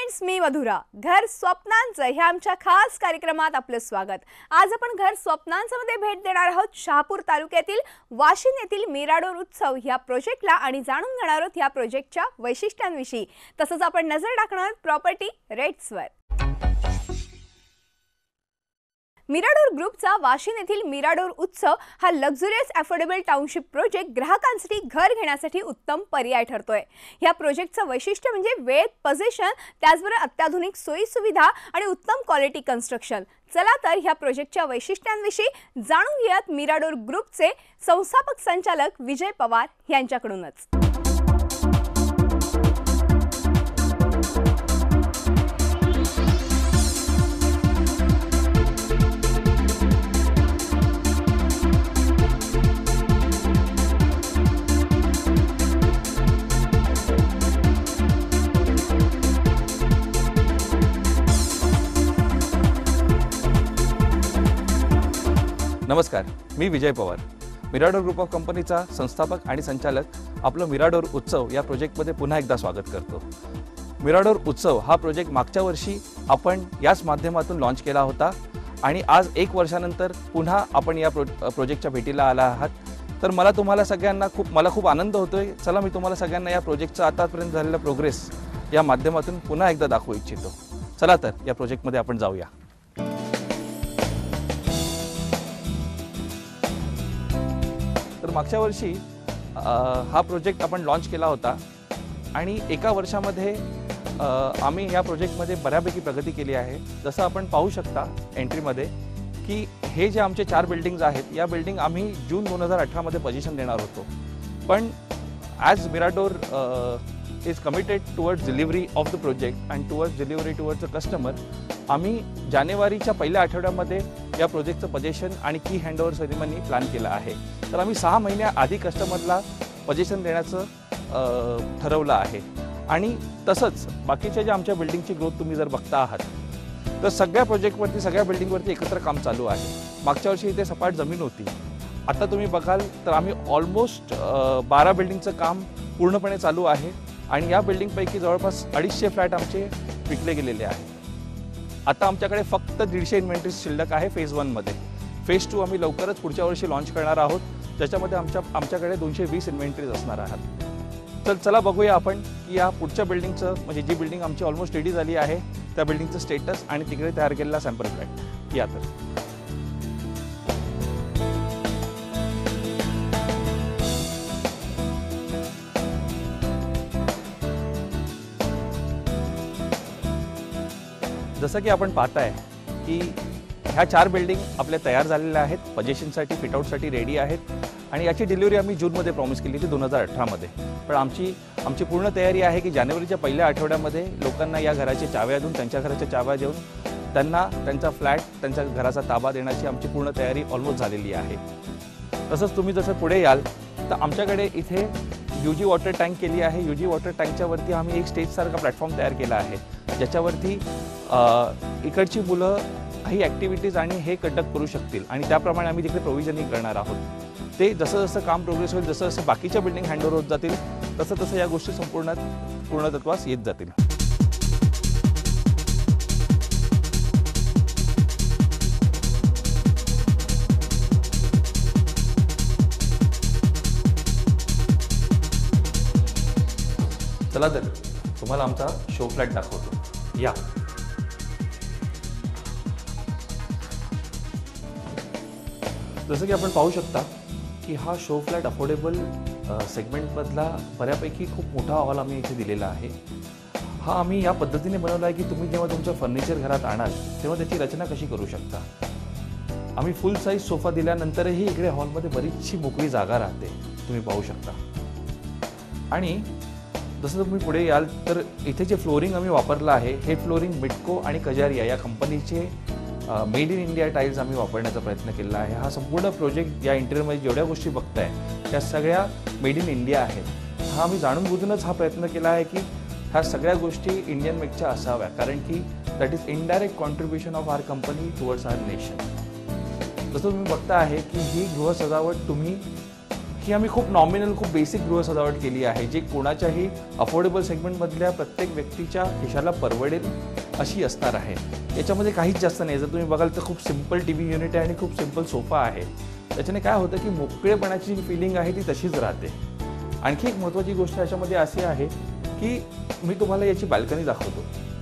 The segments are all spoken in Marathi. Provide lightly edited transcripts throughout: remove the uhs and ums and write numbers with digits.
फ्रेंड्स, मी मधुरा. घर स्वप्नांचं ह्या आमच्या खास कार्यक्रमात आपलं स्वागत. आज आपण घर स्वप्नांमध्ये भेट देणार आहोत शहापूर तालुक्यातील वाशिंद येथील मिराडोर उत्सव ह्या प्रोजेक्टला आणि जाणून घेणार आहोत ह्या प्रोजेक्टच्या वैशिष्ट्यांविषयी. तसंच आपण नजर टाकणार आहोत प्रॉपर्टी रेट्सवर. मिराडोर ग्रुपचा वाशिंद येथील मिराडोर उत्सव हा लक्झरियस अफोर्डेबल टाउनशिप प्रोजेक्ट ग्राहकांसाठी घर घेण्यासाठी उत्तम पर्याय ठरतोय. या प्रोजेक्टचं वैशिष्ट्य म्हणजे वेळेत पोझिशन, त्याचबरोबर अत्याधुनिक सोयी सुविधा आणि उत्तम क्वालिटी कन्स्ट्रक्शन. चला तर ह्या प्रोजेक्टच्या वैशिष्ट्यांविषयी जाणून घेऊयात मिराडोर ग्रुपचे संस्थापक संचालक विजय पवार यांच्याकडूनच. नमस्कार, मी Vijay Pawar, Mirador group of कंपनीचा संस्थापक आणि संचालक. आपलं मिराडोर उत्सव या प्रोजेक्टमध्ये पुन्हा एकदा स्वागत करतो. मिराडोर उत्सव हा प्रोजेक्ट मागच्या वर्षी आपण याच माध्यमातून लॉन्च केला होता आणि आज 1 वर्षानंतर पुन्हा आपण या प्रोजेक्टच्या भेटीला आला आहात. तर मला तुम्हाला सगळ्यांना खूप आनंद होतोय. चला, मी तुम्हाला सगळ्यांना या प्रोजेक्टचा आतापर्यंत झालेला प्रोग्रेस या माध्यमातून पुन्हा एकदा दाखवू इच्छितो. चला तर या प्रोजेक्टमध्ये आपण जाऊया. तर मागच्या वर्षी हा प्रोजेक्ट आपण लॉन्च केला होता आणि 1 वर्षामध्ये आम्ही या प्रोजेक्टमध्ये बऱ्यापैकी प्रगती केली आहे. जसं आपण पाहू शकता एंट्रीमध्ये की हे जे आमचे 4 बिल्डिंग्स आहेत, या बिल्डिंग आम्ही जून 2018 मध्ये पोझिशन देणार होतो. पण as Mirador is committed towards delivery of the project and towards delivery towards the customer, आम्ही जानेवारीच्या पहिल्या आठवड्यामध्ये या प्रोजेक्टचं पोझिशन आणि की हँडओव्हर सेरेमनी प्लॅन केला आहे. तर आम्ही 6 महिन्याआधी कस्टमरला पोझिशन देण्याचं ठरवलं आहे. आणि तसंच बाकीच्या ज्या आमच्या बिल्डिंगची ग्रोथ तुम्ही जर बघता आहात तर सगळ्या प्रोजेक्टवरती, सगळ्या बिल्डिंगवरती एकत्र काम चालू आहे. मागच्या वर्षी इथे सपाट जमीन होती. आता तुम्ही बघाल तर आम्ही ऑलमोस्ट 12 बिल्डिंगचं काम पूर्णपणे चालू आहे आणि या बिल्डिंगपैकी जवळपास 250 फ्लॅट आमचे विकले गेलेले आहेत. आता आमच्याकडे फक्त 150 इन्व्हेंटरी शिल्लक आहे फेज 1 मध्ये. फेज 2 आम्ही लवकरच पुढच्या वर्षी लॉन्च करणार आहोत, ज्याच्यामध्ये आमच्याकडे 220 इन्व्हेंटरीज असणार आहेत. तर चला बघूया आपण की या पुढच्या बिल्डिंगचं, म्हणजे जी बिल्डिंग आमची ऑलमोस्ट रेडी झाली आहे त्या बिल्डिंगचं स्टेटस आणि तिकडे तयार केलेला सॅम्पल फ्लॅट. या तर जसं की आपण पाहताय की ह्या 4 बिल्डिंग आपल्या तयार झालेल्या आहेत, पोझिशनसाठी, फिटआउटसाठी रेडी आहेत आणि याची डिलिव्हरी आम्ही जूनमध्ये प्रॉमिस केली होती 2018 मध्ये. पण आमची पूर्ण तयारी आहे की जानेवारीच्या पहिल्या आठवड्यामध्ये लोकांना या घराच्या चाव्या देऊन, त्यांच्या घराच्या चाव्या देऊन त्यांना त्यांचा फ्लॅट, त्यांच्या घराचा ताबा देण्याची आमची पूर्ण तयारी ऑलमोस्ट झालेली आहे. तसंच तुम्ही जसं पुढे याल तर आमच्याकडे इथे UG वॉटर टँक केली आहे. UG वॉटर टँकच्यावरती आम्ही एक स्टेजसारखा प्लॅटफॉर्म तयार केला आहे, ज्याच्यावरती इकडची मुलं काही ॲक्टिव्हिटीज आणि हे कंडक्ट करू शकतील आणि त्याप्रमाणे आम्ही तिकडे प्रोव्हिजनिंग करणार आहोत. ते जसं जसं काम प्रोग्रेस होईल, जसं जसं बाकीच्या बिल्डिंग हँडओव्हर होत जातील, तसं तसं या गोष्टी पूर्णत्वास येत जातील. चला तर तुम्हाला आमचा शो फ्लॅट दाखवतो. या जसं की आपण पाहू शकता की हा शो फ्लॅट अफोर्डेबल सेगमेंटमधला बऱ्यापैकी खूप मोठा हॉल आम्ही इथे दिलेला आहे. हा आम्ही या पद्धतीने बनवला आहे की तुम्ही जेव्हा तुमचं फर्निचर घरात आणाल तेव्हा त्याची रचना कशी करू शकता. आम्ही फुल साईज सोफा दिल्यानंतरही इकडे हॉलमध्ये बरीचशी मोकळी जागा राहते, तुम्ही पाहू शकता. आणि जसं तुम्ही पुढे याल तर इथे जे फ्लोरिंग आम्ही वापरलं आहे, हे फ्लोरिंग मिटको आणि कजारिया या कंपनीचे मेड इन इंडिया टाईल्स आम्ही वापरण्याचा प्रयत्न केला आहे. हा संपूर्ण प्रोजेक्ट, या इंटेरियरमध्ये जेवढ्या गोष्टी बघताय त्या सगळ्या मेड इन इंडिया आहेत. हा आम्ही जाणून बुजूनच हा प्रयत्न केला आहे की ह्या सगळ्या गोष्टी इंडियन मेकच्या असाव्या, कारण की that is indirect contribution of our company towards our nation. जसं तुम्ही बघता आहे की ही गृह सजावट तुम्ही की आम्ही खूप नॉमिनल, खूप बेसिक गृह सजावट केली आहे, जी कोणाच्याही अफोर्डेबल सेगमेंटमधल्या प्रत्येक व्यक्तीच्या खिशाला परवडेल अशी असणार आहे. याच्यामध्ये काहीच जास्त नाही. जर तुम्ही बघाल तर खूप सिंपल टीव्ही युनिट आहे आणि खूप सिंपल सोफा आहे. त्याच्याने काय होतं की मोकळेपणाची जी फिलिंग आहे ती तशीच राहते. आणखी एक महत्त्वाची गोष्ट याच्यामध्ये अशी आहे की मी तुम्हाला याची बाल्कनी दाखवतो.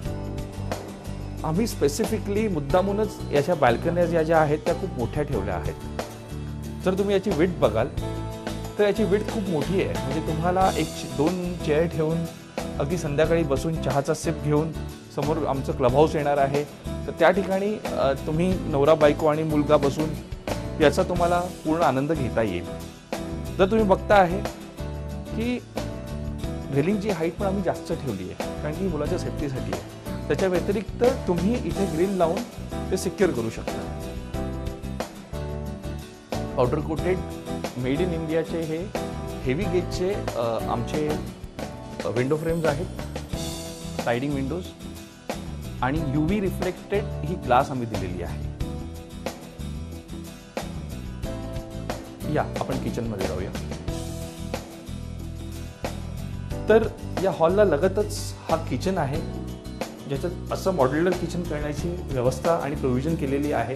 आम्ही स्पेसिफिकली मुद्दामूनच याच्या बाल्कन्या ज्या आहेत त्या खूप मोठ्या ठेवल्या आहेत. जर तुम्ही याची विड्थ बघाल तर याची विड्थ खूप मोठी आहे. म्हणजे तुम्हाला 1-2 चेअर ठेवून अगदी संध्याकाळी बसून चहाचा सिप घेऊन, समोर आमचं क्लब हाऊस येणार आहे, तर त्या ठिकाणी तुम्ही नवरा बायको आणि मुलगा बसून याचा तुम्हाला पूर्ण आनंद घेता येईल. जर तुम्ही बघता आहे की रेलिंगची हाईट पण आम्ही जास्त ठेवली आहे, कारण की मुलाच्या सेफ्टीसाठी आहे. त्याच्या व्यतिरिक्त तुम्ही इथे ग्रिल लावून ते सिक्युअर करू शकता. पावडर कोटेड मेड इन इंडियाचे हे हेवी गेजचे आमचे विंडो फ्रेम्स आहेत, स्लायडिंग विंडोज, आणि UV रिफ्लेक्टेड ही ग्लास आम्ही दिलेली आहे. या आपण किचनमध्ये जाऊया. तर या हॉलला लगतच हा किचन आहे, ज्याच्यात असं मॉड्युलर किचन करण्याची व्यवस्था आणि प्रोव्हिजन केलेली आहे.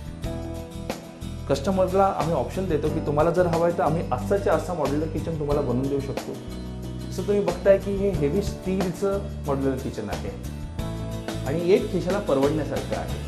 कस्टमरला आम्ही ऑप्शन देतो की तुम्हाला जर हवं आहे तर आम्ही असाच्या असा मॉड्युलर किचन तुम्हाला बनवून देऊ शकतो. जसं तुम्ही बघताय की हे हेवी स्टीलचं मॉड्युलर किचन आहे आणि एक खिशाला परवडण्यासारखं आहे.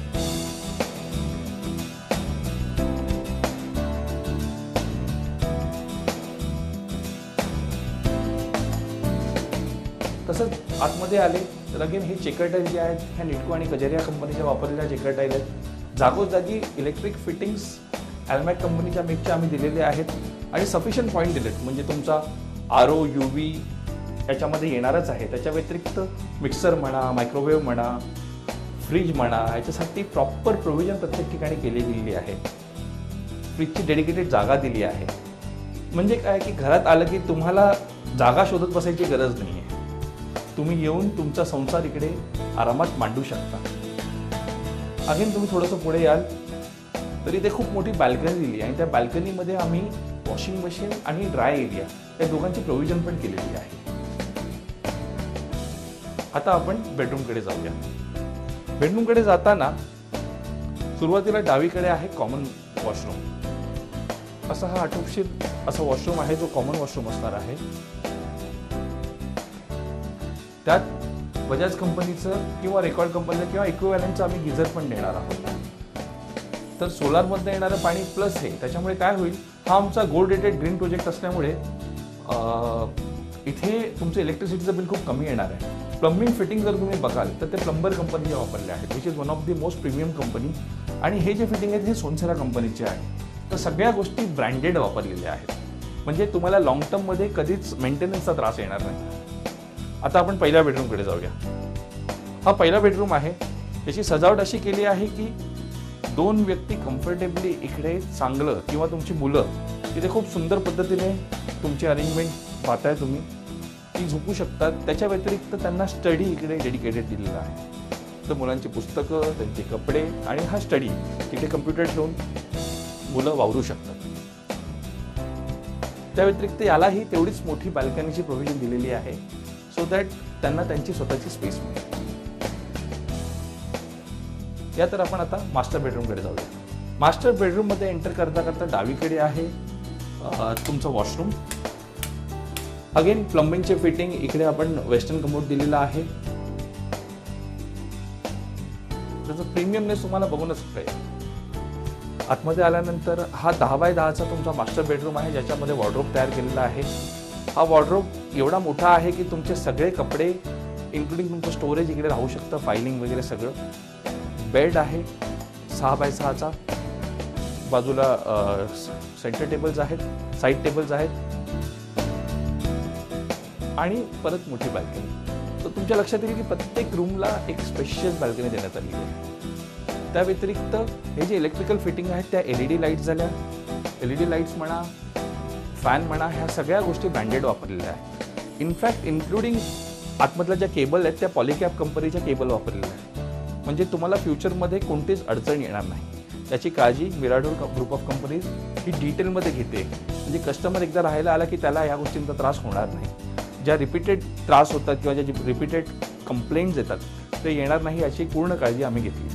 तसंच आतमध्ये आले तर अगेन हे चेकर टाईल जे आहेत ह्या निटको आणि कजेरिया कंपनीच्या वापरलेल्या चेकर टाईल आहेत. जागोजागी इलेक्ट्रिक फिटिंग्स ॲल्मॅक कंपनीच्या मेकचे आम्ही दिलेले आहेत आणि सफिशियंट पॉईंट दिलेत. म्हणजे तुमचा RO UV याच्यामध्ये येणारच आहे. त्याच्या व्यतिरिक्त मिक्सर म्हणा, मायक्रोवेव्ह म्हणा, फ्रीज म्हणा, याच्यासाठी प्रॉपर प्रोव्हिजन प्रत्येक ठिकाणी केली गेलेली आहे. फ्रीजची डेडिकेटेड जागा दिली आहे. म्हणजे काय की घरात आलं की तुम्हाला जागा शोधत बसायची गरज नाही आहे. तुम्ही येऊन तुमचा संसार इकडे आरामात मांडू शकता. अगेन तुम्ही थोडंसं पुढे याल तर इथे खूप मोठी बाल्कनी दिली आहे आणि त्या बाल्कनीमध्ये आम्ही वॉशिंग मशीन आणि ड्राय एरिया या दोघांची प्रोव्हिजन पण केलेली आहे. आता आपण बेडरूमकडे जाऊया. बेडरूमकडे जाताना सुरुवातीला डावीकडे आहे कॉमन वॉशरूम. असा हा आटोपशीर असा वॉशरूम आहे जो कॉमन वॉशरूम असणार आहे. त्यात बजाज कंपनीचं किंवा रेकॉर्ड कंपनीचं किंवा इक्विव्हॅलंटचं आम्ही गिझर पण देणार आहोत. तर सोलारमधनं येणारं पाणी प्लस हे, त्याच्यामुळे काय होईल, हा आमचा गोल्ड रेटेड ग्रीन प्रोजेक्ट असल्यामुळे इथे तुमचं इलेक्ट्रिसिटीचं बिल खूप कमी येणार आहे. प्लंबिंग फिटिंग जर तुम्ही बघाल तर ते प्लंबर कंपनीचे वापरले आहेत, which is one of the most premium company. आणि हे जे फिटिंग आहेत हे सोनसेरा कंपनीचे आहे. तर सगळ्या गोष्टी ब्रँडेड वापरलेल्या आहेत, म्हणजे तुम्हाला लॉंग टर्ममध्ये कधीच मेंटेनन्सचा त्रास येणार नाही. आता आपण पहिल्या बेडरूमकडे जाऊया. हा पहिला बेडरूम आहे. याची सजावट अशी केली आहे की 2 व्यक्ती कम्फर्टेबली इकडे चांगलं, किंवा तुमची मुलं तिथे खूप सुंदर पद्धतीने तुमची अरेंजमेंट पाहताय तुम्ही, ती झोपू शकतात. त्याच्या व्यतिरिक्त त्यांना स्टडी इकडे डेडिकेटेड दिलेला आहे. तर मुलांची पुस्तकं, त्यांचे कपडे आणि हा स्टडी तिथे कम्प्युटर ठेवून मुलं वावरू शकतात. त्या व्यतिरिक्त यालाही तेवढीच मोठी बाल्कनीची प्रोव्हिजन दिलेली आहे, सो दॅट त्यांना त्यांची स्वतःची स्पेस मिळेल. या तर आपण आता मास्टर बेडरूमकडे जाऊया. मास्टर बेडरूममध्ये एंटर करता करता डावीकडे आहे तुमचं वॉशरूम. अगेन प्लंबिंगचे फिटिंग इकडे आपण वेस्टर्न कमोड दिलेला आहे. त्याचं प्रीमियमनेस तुम्हाला बघूनच कळेल. आतमध्ये आल्यानंतर हा 10x10चा तुमचा मास्टर बेडरूम आहे, ज्याच्यामध्ये वॉर्डरोब तयार केलेला आहे. हा वॉर्डरोब एवढा मोठा आहे की तुमचे सगळे कपडे इन्क्लुडिंग तुमचं स्टोरेज इकडे राहू शकतं, फायलिंग वगैरे सगळं. बेड आहे 6x6चा. बाजूला सेंटर टेबल्स आहेत, साईड टेबल्स आहेत आणि परत मोठी बाल्कनी. तर तुमच्या लक्षात येईल की प्रत्येक रूमला एक स्पेशल बाल्कनी देण्यात आली आहे. त्या व्यतिरिक्त हे जे इलेक्ट्रिकल फिटिंग आहेत त्या LED लाईट्स झाल्या, LED लाईट्स म्हणा, फॅन म्हणा, ह्या सगळ्या गोष्टी ब्रँडेड वापरलेल्या आहेत. इनफॅक्ट इन्क्लुडिंग आतमधल्या ज्या केबल आहेत त्या पॉलिकॅप कंपनीच्या केबल वापरलेल्या आहेत. म्हणजे तुम्हाला फ्युचरमध्ये कोणतीच अडचण येणार नाही. याची काळजी मिराडोर ग्रुप ऑफ कंपनीज ही डिटेलमध्ये घेते, म्हणजे कस्टमर एकदा राहायला आला की त्याला या गोष्टींचा त्रास होणार नाही. ज्या रिपीटेड त्रास होतात किंवा ज्या रिपीटेड कंप्लेंट्स येतात ते येणार नाही याची पूर्ण काळजी आम्ही घेतली.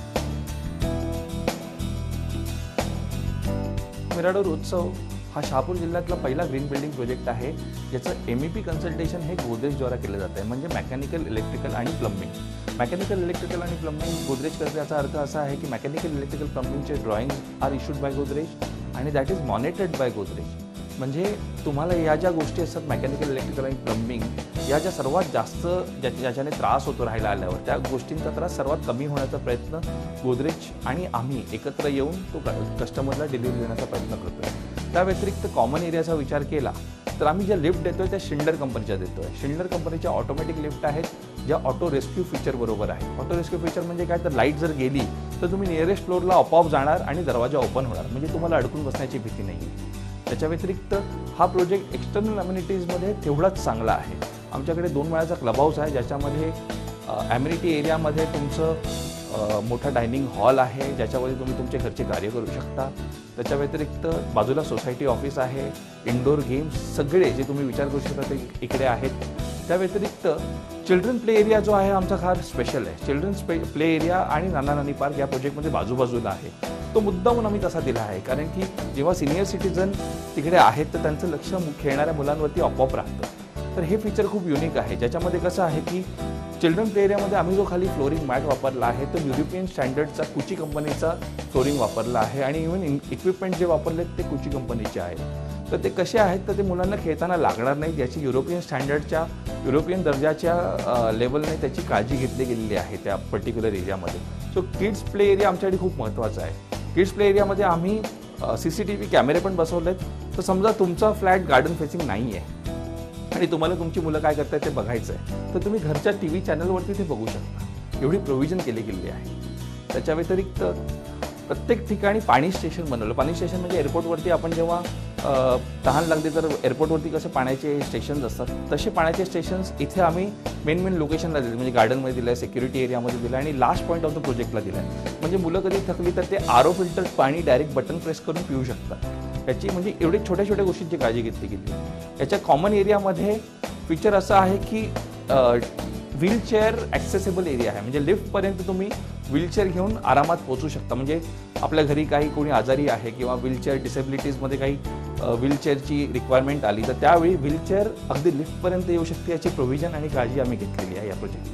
मिराडोर उत्सव हा शहापूर जिल्ह्यातला पहिला ग्रीन बिल्डिंग प्रोजेक्ट आहे ज्याचं MEP कन्सल्टेशन हे गोदरेजद्वारा केलं जातं आहे, म्हणजे मेकॅनिकल, इलेक्ट्रिकल आणि प्लंबिंग. मेकॅनिकल, इलेक्ट्रिकल आणि प्लंबिंग गोदरेज करते याचा अर्थ असा आहे की मेकॅनिकल, इलेक्ट्रिकल, प्लंबिंगचे drawings are issued by Godrej आणि that is monitored by Godrej. म्हणजे तुम्हाला या ज्या गोष्टी असतात मेकॅनिकल, इलेक्ट्रिकल आणि प्लंबिंग या ज्या सर्वात जास्त ज्याच्याने त्रास होतो राहायला आल्यावर त्या गोष्टींचा त्रास सर्वात कमी होण्याचा प्रयत्न गोदरेज आणि आम्ही एकत्र येऊन तो कस्टमरला डिलिव्हरी देण्याचा प्रयत्न करतो. त्या व्यतिरिक्त कॉमन एरियाचा विचार केला तर आम्ही ज्या लिफ्ट देतो आहे त्या शिंडर कंपनीच्या देतो आहे. शिंडर कंपनीच्या ऑटोमॅटिक लिफ्ट आहेत ज्या ऑटो रेस्क्यू फीचर बरोबर आहे. ऑटो रेस्क्यू फीचर म्हणजे काय, तर लाईट जर गेली तर तुम्ही नियरेस्ट फ्लोअरला आपोआप जाणार आणि दरवाजा ओपन होणार, म्हणजे तुम्हाला अडकून बसण्याची भीती नाही आहे. त्याच्या व्यतिरिक्त हा प्रोजेक्ट एक्सटर्नल अम्युनिटीजमध्ये तेवढाच चांगला आहे. आमच्याकडे 2 माळ्याचा क्लब हाऊस आहे ज्याच्यामध्ये ॲम्युनिटी एरियामध्ये तुमचं मोठा डायनिंग हॉल आहे ज्याच्यामध्ये तुम्ही तुमचे घरचे कार्य करू शकता. त्याच्या व्यतिरिक्त बाजूला सोसायटी ऑफिस आहे, इंडोर गेम्स सगळे जे तुम्ही विचार करू शकता ते इकडे आहेत. त्या व्यतिरिक्त चिल्ड्रन प्ले एरिया जो आहे आमचा फार स्पेशल आहे. चिल्ड्रन्स प्ले एरिया आणि नाना नानी पार्क या प्रोजेक्टमध्ये बाजूबाजूला आहे. तो मुद्दामून आम्ही तसा दिला आहे कारण की जेव्हा सिनियर सिटीजन तिकडे आहेत तर त्यांचं लक्ष खेळणाऱ्या मुलांवरती आपोआप राहतं. तर हे फीचर खूप युनिक आहे ज्याच्यामध्ये कसं आहे की चिल्ड्रन प्ले एरियामध्ये आम्ही जो खाली फ्लोरिंग मॅट वापरला आहे तो युरोपियन स्टँडर्डचा कुची कंपनीचा फ्लोरिंग वापरला आहे आणि इव्हन इक्विपमेंट जे वापरलेत ते कुची कंपनीचे आहेत. तर ते कसे आहेत तर ते मुलांना खेळताना लागणार नाहीत याची युरोपियन दर्जाच्या लेवलने त्याची काळजी घेतली गेलेली आहे त्या पर्टिक्युलर एरियामध्ये. सो किड्स प्ले एरिया आमच्यासाठी खूप महत्त्वाचा आहे. किड्स प्ले एरियामध्ये आम्ही CCTV कॅमेरे पण बसवलेत. तर समजा तुमचा फ्लॅट गार्डन फेसिंग नाही आहे आणि तुम्हाला तुमची मुलं काय करतात ते बघायचं आहे तर तुम्ही घरच्या TV चॅनलवरती ते बघू शकता. एवढी प्रोव्हिजन केली गेली आहे. त्याच्या व्यतिरिक्त प्रत्येक ठिकाणी पाणी स्टेशन बनवलं. पाणी स्टेशन म्हणजे एअरपोर्टवरती आपण जेव्हा तहान लागली तर एअरपोर्टवरती कसे पाण्याचे स्टेशन्स असतात तसे पाण्याचे स्टेशन्स इथे आम्ही मेन लोकेशनला दिले, म्हणजे गार्डनमध्ये दिलं आहे, सिक्युरिटी एरियामध्ये दिलं आणि लास्ट पॉईंट ऑफ द प्रोजेक्टला दिलं आहे. म्हणजे मुलं कधी थकली तर ते RO फिल्टर्ड पाणी डायरेक्ट बटन प्रेस करून पिऊ शकतात. याची म्हणजे एवढी छोट्या गोष्टींची काळजी घेतली गेली. याच्या कॉमन एरियामध्ये फीचर असं आहे की व्हीलचेअर ॲक्सेसेबल एरिया आहे, म्हणजे लिफ्टपर्यंत तुम्ही व्हीलचेअर घेऊन आरामात पोहोचू शकता. म्हणजे आपल्या घरी काही कोणी आजारी आहे किंवा व्हीलचेअर डिसेबिलिटीजमध्ये काही व्हीलचेअरची रिक्वायरमेंट आली तर त्यावेळी व्हीलचेअर अगदी लिफ्टपर्यंत येऊ शकते याची प्रोव्हिजन आणि काळजी आम्ही घेतलेली आहे या प्रोजेक्टमध्ये.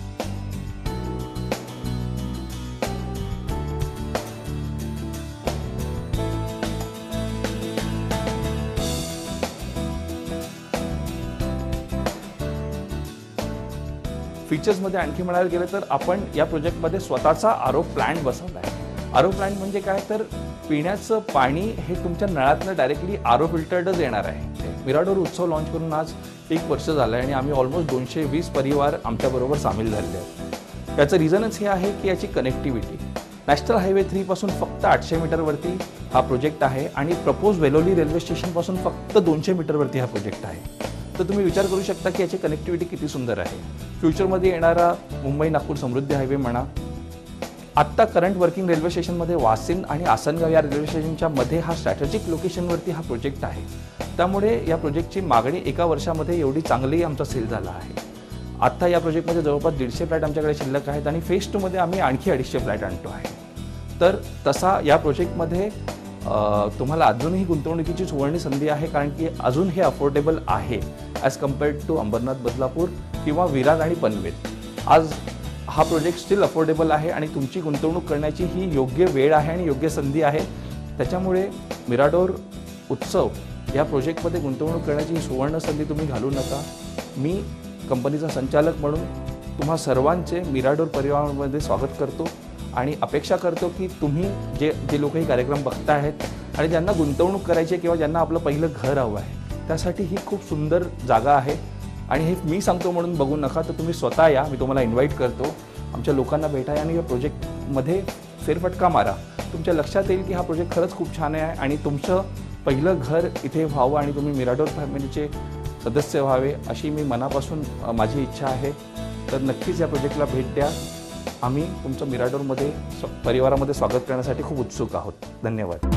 फीचर्समध्ये आणखी म्हणायला गेलं तर आपण या प्रोजेक्टमध्ये स्वतःचा RO प्लांट बसवला आहे. RO प्लांट म्हणजे काय, तर पिण्याचं पाणी हे तुमच्या नळातनं डायरेक्टली RO फिल्टर्डच येणार आहे. मिराडोर उत्सव लॉन्च करून आज 1 वर्ष झालं आहे आणि आम्ही ऑलमोस्ट 220 परिवार आमच्याबरोबर सामील झालेले आहेत. याचं रिझनच हे आहे की याची कनेक्टिव्हिटी नॅशनल हायवे 3 पासून फक्त 800 मीटरवरती हा प्रोजेक्ट आहे आणि प्रपोज वेलोली रेल्वे स्टेशनपासून फक्त 200 मीटरवरती हा प्रोजेक्ट आहे. तर तुम्ही विचार करू शकता की याची कनेक्टिव्हिटी किती सुंदर आहे. फ्युचरमध्ये येणारा मुंबई नागपूर समृद्धी हायवे म्हणा, आत्ता करंट वर्किंग रेल्वे स्टेशनमध्ये वासिन आणि आसनगाव या रेल्वे स्टेशनच्या मध्ये हा स्ट्रॅटेजिक लोकेशनवरती हा प्रोजेक्ट आहे. त्यामुळे या प्रोजेक्टची मागणी 1 वर्षामध्ये एवढी चांगली आमचा सेल झाला आहे. आत्ता या प्रोजेक्टमध्ये जवळपास 150 फ्लॅट आमच्याकडे शिल्लक आहेत आणि फेज 2 मध्ये आम्ही आणखी 250 फ्लॅट आणतो आहे. तर तसा या प्रोजेक्टमध्ये तुम्हाला अजूनही गुंतवणुकीची सुवर्णी संधी आहे कारण की अजून हे अफोर्डेबल आहे as compared to Ambernath, Badlapur किंवा विरार आणि पनवेल. आज हा प्रोजेक्ट स्टील अफोर्डेबल आहे आणि तुमची गुंतवणूक करण्याची ही योग्य वेळ आहे आणि योग्य संधी आहे. त्याच्यामुळे मिराडोर उत्सव या प्रोजेक्टमध्ये गुंतवणूक करण्याची ही सुवर्ण संधी तुम्ही घालू नका. मी कंपनीचा संचालक म्हणून तुम्हा सर्वांचे मिराडोर परिवारामध्ये स्वागत करतो आणि अपेक्षा करतो की तुम्ही जे लोक हे कार्यक्रम बघता आहेत आणि ज्यांना गुंतवणूक करायची आहे किंवा ज्यांना आपलं पहिलं घर हवं आहे त्यासाठी ही खूप सुंदर जागा आहे आणि हे मी सांगतो म्हणून बघू नका, तर तुम्ही स्वतः या. मी तुम्हाला इन्व्हाइट करतो, आमच्या लोकांना भेटा आणि या प्रोजेक्टमध्ये फेरफटका मारा. तुमच्या लक्षात येईल की हा प्रोजेक्ट खरंच खूप छान आहे आणि तुमचं पहिलं घर इथे व्हावं आणि तुम्ही मिराडोर फॅमिलीचे सदस्य व्हावे अशी मी मनापासून माझी इच्छा आहे. तर नक्कीच या प्रोजेक्टला भेट द्या. आम्ही तुमचं मिराडोरमध्ये परिवारामध्ये स्वागत करण्यासाठी खूप उत्सुक आहोत. धन्यवाद.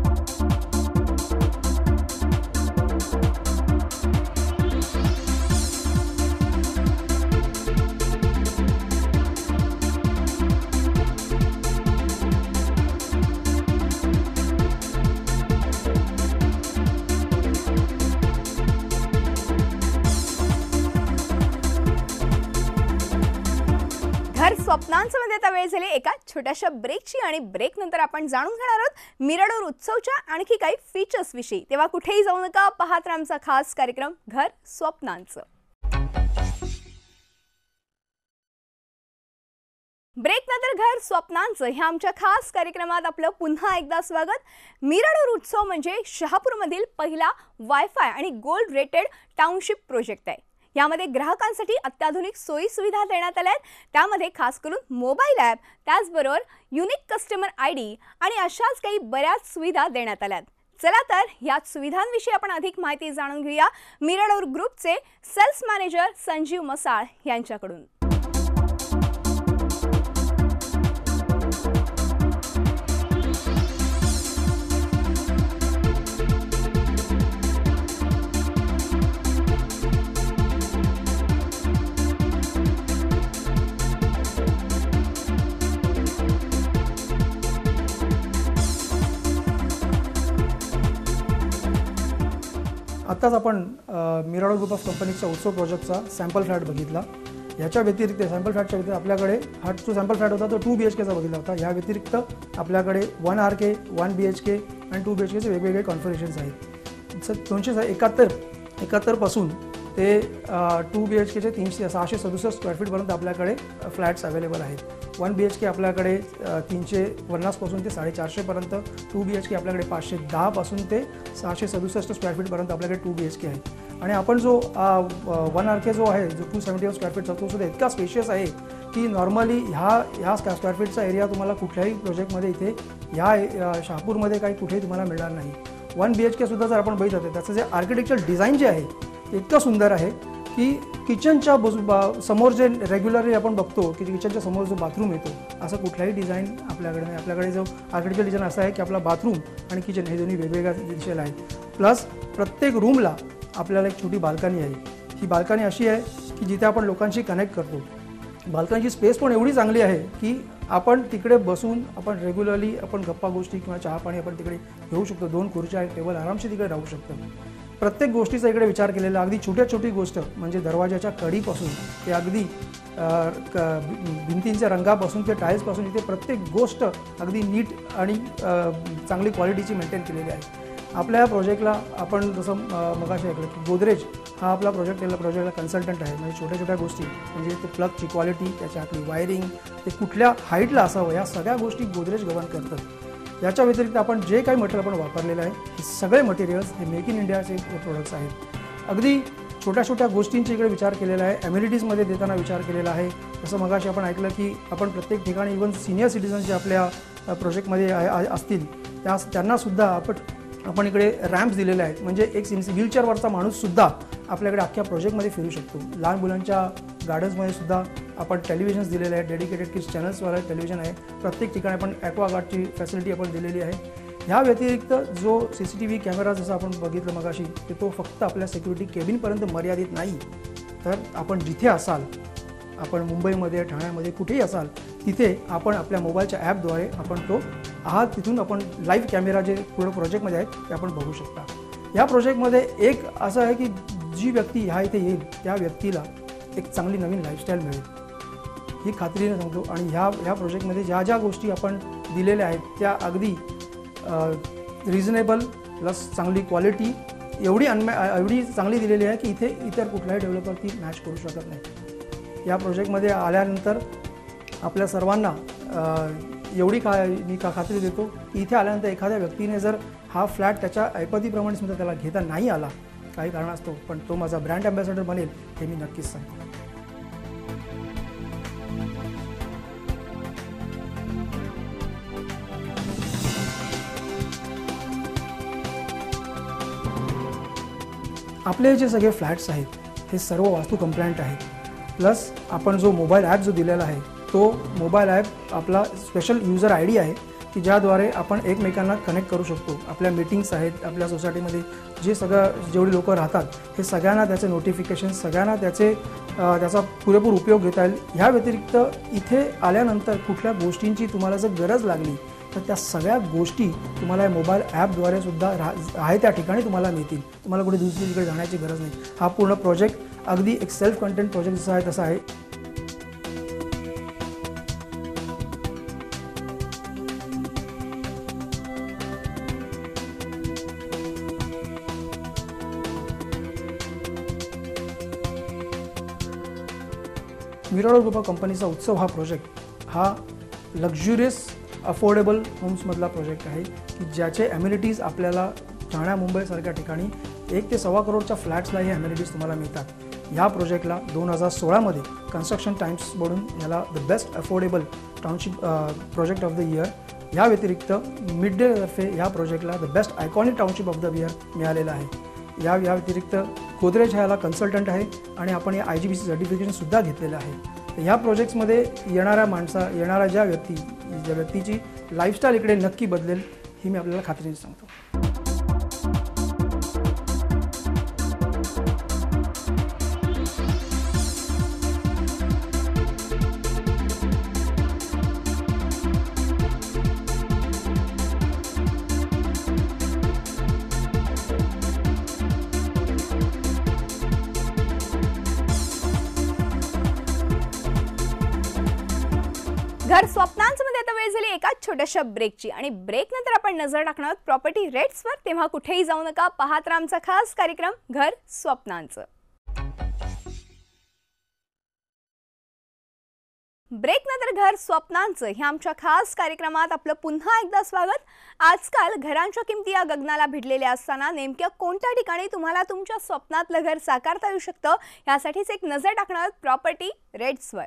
घर स्वप्नांमध्ये आता वेळ झाली एका छोट्याशा ब्रेकची आणि ब्रेक नंतर आपण जाणून घेणार आहोत मिराडोर उत्सवच्या आणखी काही फीचर्स विषयी. तेव्हा कुठेही जाऊ नका, पाहत राहा आमचा खास कार्यक्रम घर स्वप्नांचं. ब्रेक नंतर घर स्वप्नांचं ह्या आमच्या खास कार्यक्रमात आपलं पुन्हा एकदा स्वागत. मिराडोर उत्सव म्हणजे शहापूरमधील पहिला वायफाय आणि गोल्ड रेटेड टाउनशिप प्रोजेक्ट आहे. यामध्ये ग्राहकांसाठी अत्याधुनिक सोयी सुविधा देण्यात आल्या आहेत. त्यामध्ये खास करून मोबाईल ॲप, त्याचबरोबर युनिक कस्टमर ID आणि अशाच काही बऱ्याच सुविधा देण्यात आल्या आहेत. चला तर या सुविधांविषयी आपण अधिक माहिती जाणून घेऊया मिराडोर ग्रुपचे सेल्स मॅनेजर संजीव मसाळ यांच्याकडून. आत्ताच आपण मिराडोर ग्रुप ऑफ कंपनीच्या उत्सव प्रोजेक्टचा सॅम्पल फ्लॅट बघितला. याच्या व्यतिरिक्त सॅम्पल फ्लॅटच्या व्यतिरिक्त आपल्याकडे हा जो सॅम्पल फ्लॅट होता तो 2 BHKचा बघितला होता. या व्यतिरिक्त आपल्याकडे 1 RK, 1 BHK आणि 2 BHKचे वेगवेगळे कॉन्फिगरेशन्स आहेत. 271 पासून ते 2 BHKचे 667 स्क्वेअर फीटपर्यंत आपल्याकडे फ्लॅट्स अवेलेबल आहेत. 1 BHK आपल्याकडे 350 पासून ते 450 पर्यंत, 2 BHK आपल्याकडे 510 पासून ते 667 स्क्वेअर फीटपर्यंत आपल्याकडे 2 BHK आहे. आणि आपण जो 1 RK जो आहे जो 271 स्क्वेअर फीटचा तो सुद्धा इतका स्पेशियस आहे की नॉर्मली ह्या स्क्वेअर फीटचा एरिया तुम्हाला कुठल्याही प्रोजेक्टमध्ये इथे ह्या शहापूरमध्ये काही कुठेही तुम्हाला मिळणार नाही. 1 BHK सुद्धा जर आपण बघितलं तर त्याचं जे आर्किटेक्चर डिझाईन जे आहे ते इतकं सुंदर आहे की किचनच्या समोर जे रेग्युलरली आपण बघतो की किचनच्या समोर जो बाथरूम येतो असं कुठलाही डिझाईन आपल्याकडे नाही. आपल्याकडे जो आर्किटेक्चर डिझाईन असा आहे की आपला बाथरूम आणि किचन हे दोन्ही वेगवेगळ्या दिशेला आहेत. प्लस प्रत्येक रूमला आपल्याला एक छोटी बाल्कनी आहे. ही बाल्कनी अशी आहे की जिथे आपण लोकांशी कनेक्ट करतो. बाल्कनीची स्पेस पण एवढी चांगली आहे की आपण तिकडे बसून आपण रेग्युलरली आपण गप्पा गोष्टी किंवा चहा पाणी आपण तिकडे घेऊ शकतो. 2 खुर्च्या टेबल आरामशी तिकडे राहू शकतो. प्रत्येक गोष्टीचा इकडे विचार केलेला. अगदी छोटी गोष्ट म्हणजे दरवाजाच्या कढीपासून ते अगदी भिंतींच्या रंगापासून ते टाईल्सपासून इथे प्रत्येक गोष्ट अगदी नीट आणि चांगली क्वालिटीची मेंटेन केलेली आहे. आपल्या या प्रोजेक्टला आपण जसं मगाशी ऐकलं की गोदरेज हा आपला प्रोजेक्टला कन्सल्टंट आहे. म्हणजे छोट्या गोष्टी म्हणजे ते प्लगची क्वालिटी, त्याच्या आतली वायरिंग, ते कुठल्या हाईटला असावं या सगळ्या गोष्टी गोदरेज गव्हर्न करतात. याच्या व्यतिरिक्त आपण जे काही मटेरियल आपण वापरलेलं आहे हे सगळे मटेरियल्स हे मेक इन इंडियाचे प्रोडक्ट्स आहेत. अगदी छोट्या गोष्टींचा इकडे विचार केलेला आहे. ॲम्युनिटीजमध्ये देताना विचार केलेला आहे. जसं मगाशी आपण ऐकलं की आपण प्रत्येक ठिकाणी इव्हन सिनियर सिटिझन्स जे आपल्या प्रोजेक्टमध्ये असतील त्यांनासुद्धा आपण इकडे रॅम्प्स दिलेले आहेत. म्हणजे एक व्हीलचेअरवरचा माणूससुद्धा आपल्याकडे अख्ख्या प्रोजेक्टमध्ये फिरू शकतो. लहान मुलांच्या गार्डन्समध्ये सुद्धा आपण टेलिव्हिजन्स दिलेले आहेत. डेडिकेटेड किड्स चॅनल्सवाला टेलिव्हिजन आहे. प्रत्येक ठिकाणी आपण ॲक्वागार्डची फॅसिलिटी आपण दिलेली आहे. ह्या व्यतिरिक्त जो CCTV कॅमेरा जसं आपण बघितलं मगाशी की तो फक्त आपल्या सिक्युरिटी केबिनपर्यंत मर्यादित नाही, तर आपण जिथे असाल, आपण मुंबईमध्ये, ठाण्यामध्ये कुठेही असाल तिथे आपण आपल्या मोबाईलच्या ॲपद्वारे आपण तो आहात तिथून आपण लाईव्ह कॅमेरा जे पुढे प्रोजेक्टमध्ये आहेत ते आपण बघू शकता. या प्रोजेक्टमध्ये एक असं आहे की जी व्यक्ती ह्या इथे येईल त्या व्यक्तीला एक चांगली नवीन लाईफस्टाईल मिळेल ही खात्रीने सांगतो. आणि ह्या प्रोजेक्टमध्ये ज्या गोष्टी आपण दिलेल्या आहेत त्या अगदी रिझनेबल प्लस चांगली क्वालिटी एवढी चांगली दिलेली आहे की इथे इतर कुठल्याही डेव्हलपर ती मॅच करू शकत नाही. या प्रोजेक्टमध्ये आल्यानंतर आपल्या सर्वांना एवढी मी खात्री देतो की इथे आल्यानंतर एखाद्या व्यक्तीने जर हा फ्लॅट त्याच्या ऐपतीप्रमाणे सुद्धा त्याला घेता नाही आला काही कारणास्तव, पण तो माझा ब्रँड अँबॅसेडर बनेल हे मी नक्कीच सांगतो. आपले जे सगळे फ्लॅट्स आहेत हे सर्व वास्तू कंप्लायंट आहेत. प्लस आपण जो मोबाईल ॲप जो दिलेला आहे तो मोबाईल ॲप आपला स्पेशल युजर ID आहे की ज्याद्वारे आपण एकमेकांना कनेक्ट करू शकतो. आपल्या मीटिंग्स आहेत, आपल्या सोसायटीमध्ये जे जेवढी लोक राहतात हे सगळ्यांना त्याचे नोटिफिकेशन, सगळ्यांना त्याचा पुरेपूर उपयोग घेता येईल. ह्या व्यतिरिक्त इथे आल्यानंतर कुठल्या गोष्टींची तुम्हाला जर गरज लागली तर त्या सगळ्या गोष्टी तुम्हाला मोबाईल ॲपद्वारे सुद्धा आहे त्या ठिकाणी तुम्हाला मिळतील. तुम्हाला कुठे दुसरीकडे जाण्याची गरज नाही. हा पूर्ण प्रोजेक्ट अगदी एक सेल्फ कंटेंट प्रोजेक्ट जसा आहे तसा आहे. मिराडोर ग्रुप ऑफ कंपनीचा उत्सव हा प्रोजेक्ट हा लक्झुरियस अफोर्डेबल होम्समधला प्रोजेक्ट आहे की ज्याचे ॲम्युनिटीज आपल्याला ठाणे मुंबईसारख्या ठिकाणी 1 ते 1.25 करोडच्या फ्लॅट्सला हे ॲम्युनिटीज तुम्हाला मिळतात. ह्या प्रोजेक्टला 2016मध्ये कन्स्ट्रक्शन टाइम्स बोलून याला the best affordable township project of the year, या व्यतिरिक्त मिड डे तर्फे ह्या प्रोजेक्टला the best iconic township of the year मिळालेलं आहे. या व्यतिरिक्त गोदरेज ह्याला कन्सल्टंट आहे आणि आपण या IGBC सर्टिफिकेशनसुद्धा घेतलेलं आहे. ह्या प्रोजेक्ट्समध्ये येणाऱ्या ज्या व्यक्तीची लाईफस्टाईल इकडे नक्की बदलेल ही मी आपल्याला खात्रीने सांगतो. घर स्वप्नांमध्ये आता वेळ झाली एका छोट्याशा ब्रेकची आणि ब्रेक नंतर आपण नजर टाकणार आहोत प्रॉपर्टी रेट्सवर. तेव्हा कुठेही जाऊ नका, पाहत राहा आमचा खास कार्यक्रम घर स्वप्नांचं. ब्रेक नंतर घर स्वप्नांचं ह्या आमच्या खास कार्यक्रमात आपलं पुन्हा एकदा स्वागत. आजकाल घरांच्या किमती या गगनाला भिडलेल्या असताना नेमक्या कोणत्या ठिकाणी तुम्हाला तुमच्या स्वप्नातलं घर साकारता येऊ शकतं यासाठीच एक नजर टाकणार आहोत प्रॉपर्टी रेट्सवर.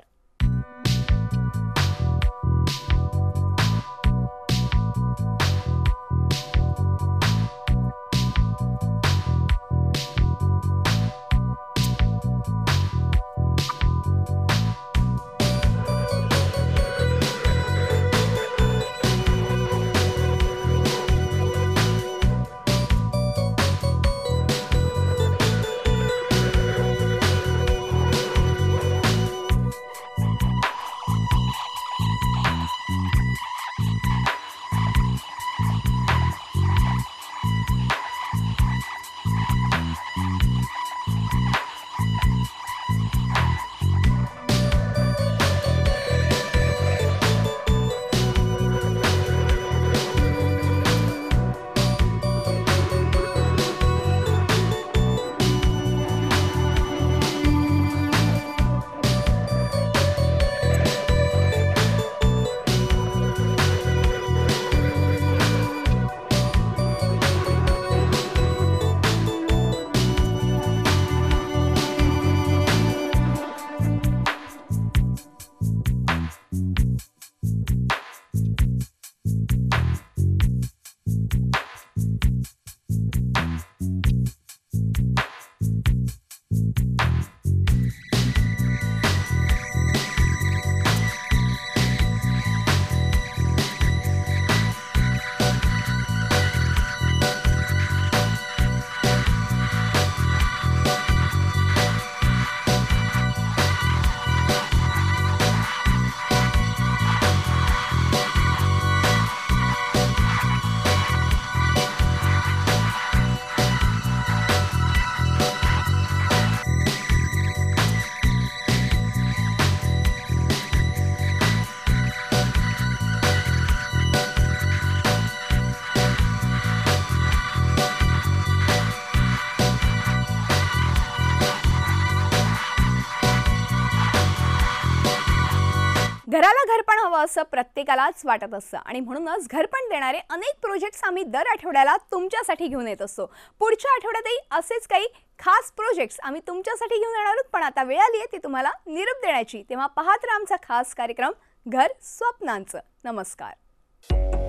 घराला घरपण हवं असं प्रत्येकालाच वाटत असतं आणि म्हणूनच घरपण देणारे अनेक प्रोजेक्ट्स आम्ही दर आठवड्याला तुमच्यासाठी घेऊन येत असतो. पुढच्या आठवड्यातही असेच काही खास प्रोजेक्ट्स आम्ही तुमच्यासाठी घेऊन येणार आहोत, पण आता वेळ आली आहे ती तुम्हाला निरोप देण्याची. तेव्हा पाहत राहा आमचा खास कार्यक्रम घर स्वप्नांचं. नमस्कार.